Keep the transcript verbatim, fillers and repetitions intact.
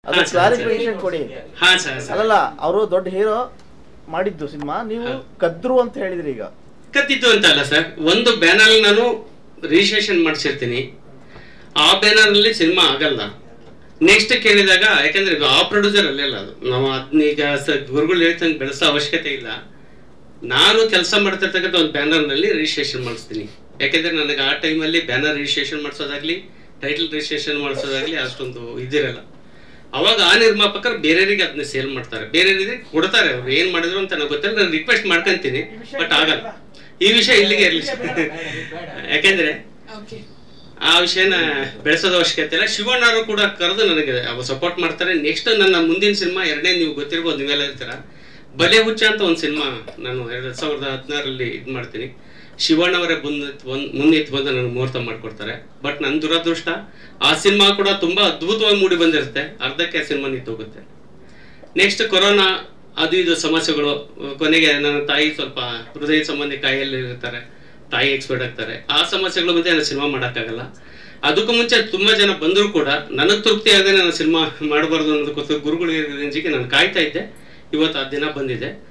ಅದು ಕ್ಲಾರಿಫಿಕೇಶನ್ ಕೊಡಿ. ಹಾ ಸರ್. ಅಲ್ಲಲ್ಲ, ಅವರು ದೊಡ್ಡ ಹೀರೋ ಮಾಡಿದ್ದು ಸಿನಿಮಾ, ನೀವು ಕದ್ರು ಅಂತ ಹೇಳಿದ್ರಿ. ಈಗ ಕದ್ದಿದ್ದು ಅಂತ ಅಲ್ಲ ಸರ್, ಒಂದು ಬ್ಯಾನರ್ ನಾನು ರಿಜಿಸ್ಟ್ರೇಷನ್ ಮಾಡಿಸಿರ್ತೀನಿ, ಆ ಬ್ಯಾನರ್ ಅಲ್ಲಿ ಸಿನಿಮಾ ಆಗಲ್ಲ. ನೆಕ್ಸ್ಟ್ ಕೇಳಿದಾಗ, ಯಾಕಂದ್ರೆ ಆ ಪ್ರೊಡ್ಯೂಸರ್ ಅಲ್ಲೇ ಅಲ್ಲ, ಅದು ನಾವು ಅದನ್ನೀಗ ಗುರುಗಳು ಹೇಳ್ತಂಗೆ ಬೆಳೆಸೋ ಅವಶ್ಯಕತೆ ಇಲ್ಲ. ನಾನು ಕೆಲಸ ಮಾಡ್ತಿರ್ತಕ್ಕಂಥ ಒಂದು ಬ್ಯಾನರ್ ನಲ್ಲಿ ರಿಜಿಸ್ಟ್ರೇಷನ್ ಮಾಡಿಸ್ತೀನಿ. ಯಾಕೆಂದ್ರೆ ನನಗೆ ಆ ಟೈಮಲ್ಲಿ ಬ್ಯಾನರ್ ರಿಜಿಸ್ಟ್ರೇಷನ್ ಮಾಡಿಸೋದಾಗ್ಲಿ, ಟೈಟಲ್ ರಿಜಿಸ್ಟ್ರೇಷನ್ ಮಾಡಿಸೋದಾಗ್ಲಿ ಅಷ್ಟೊಂದು ಇದಿರಲ್ಲ. ಅವಾಗ ಆ ನಿರ್ಮಾಪಕರು ಬೇರೆಯವರಿಗೆ ಅದನ್ನ ಸೇಲ್ ಮಾಡ್ತಾರೆ, ಬೇರೆಯವರಿಗೆ ಕೊಡ್ತಾರೆ. ಅವ್ರು ಏನ್ ಮಾಡಿದ್ರು ಅಂತ ನನಗೆ ಗೊತ್ತಿಲ್ಲ, ನಾನು ರಿಕ್ವೆಸ್ಟ್ ಮಾಡ್ಕೊಂತೀನಿ, ಬಟ್ ಆಗಲ್ಲ. ಈ ವಿಷಯ ಇಲ್ಲಿಗೆ ಇರಲಿ, ಯಾಕೆಂದ್ರೆ ಆ ವಿಷಯನ ಬೆಳೆಸೋದ ಅವಶ್ಯಕತೆ ಇಲ್ಲ. ಶಿವಣ್ಣವರು ಕೂಡ ಕರೆದು ನನಗೆ ಸಪೋರ್ಟ್ ಮಾಡ್ತಾರೆ. ನೆಕ್ಸ್ಟ್ ನನ್ನ ಮುಂದಿನ ಸಿನಿಮಾ ಎರಡನೇ, ನೀವು ಗೊತ್ತಿರ್ಬೋದು, ನೀವೆಲ್ಲ ಇರ್ತೀರ, ಬಲೆ ಹುಚ್ಚ ಅಂತ ಒಂದು ಸಿನಿಮಾ ನಾನು ಎರಡ್ ಸಾವಿರದ ಹದಿನಾರರಲ್ಲಿ ಇದು ಮಾಡ್ತೀನಿ. ಶಿವಣ್ಣವರೇ ಬಂದು ಮುಂದಿತ್ತು ಬಂದು ನನಗೆ ಮುಹೂರ್ತ ಮಾಡ್ಕೊಡ್ತಾರೆ. ಬಟ್ ನನ್ನ ದುರದೃಷ್ಟ, ಆ ಸಿನಿಮಾ ಕೂಡ ತುಂಬಾ ಅದ್ಭುತವಾಗಿ ಮೂಡಿ ಬಂದಿರುತ್ತೆ, ಅರ್ಧಕ್ಕೆ ಸಿನಿಮಾ ನಿಂತು ಹೋಗುತ್ತೆ. ನೆಕ್ಸ್ಟ್ ಕೊರೋನಾ, ಅದು ಇದು ಸಮಸ್ಯೆಗಳು, ಕೊನೆಗೆ ನನ್ನ ತಾಯಿ ಸ್ವಲ್ಪ ಹೃದಯ ಸಂಬಂಧಿ ಕಾಯಿಲೆ ಇರ್ತಾರೆ, ತಾಯಿ ಎಕ್ಸ್ಪರ್ಟ್ ಆಗ್ತಾರೆ. ಆ ಸಮಸ್ಯೆಗಳ ಮಧ್ಯೆ ನಾನು ಸಿನಿಮಾ ಮಾಡೋಕ್ಕಾಗಲ್ಲ. ಅದಕ್ಕೂ ಮುಂಚೆ ತುಂಬಾ ಜನ ಬಂದರೂ ಕೂಡ ನನಗೆ ತೃಪ್ತಿ ಆಗದೆ ನಾನು ಸಿನಿಮಾ ಮಾಡಬಾರ್ದು ಅನ್ನೋದಕ್ಕೋಸ್ಕರ ಗುರುಗಳಿಗೆ ರೇಂಜಿಗೆ ನಾನು ಕಾಯ್ತಾ ಇದ್ದೆ. ಇವತ್ತು ಆ ದಿನ ಬಂದಿದೆ.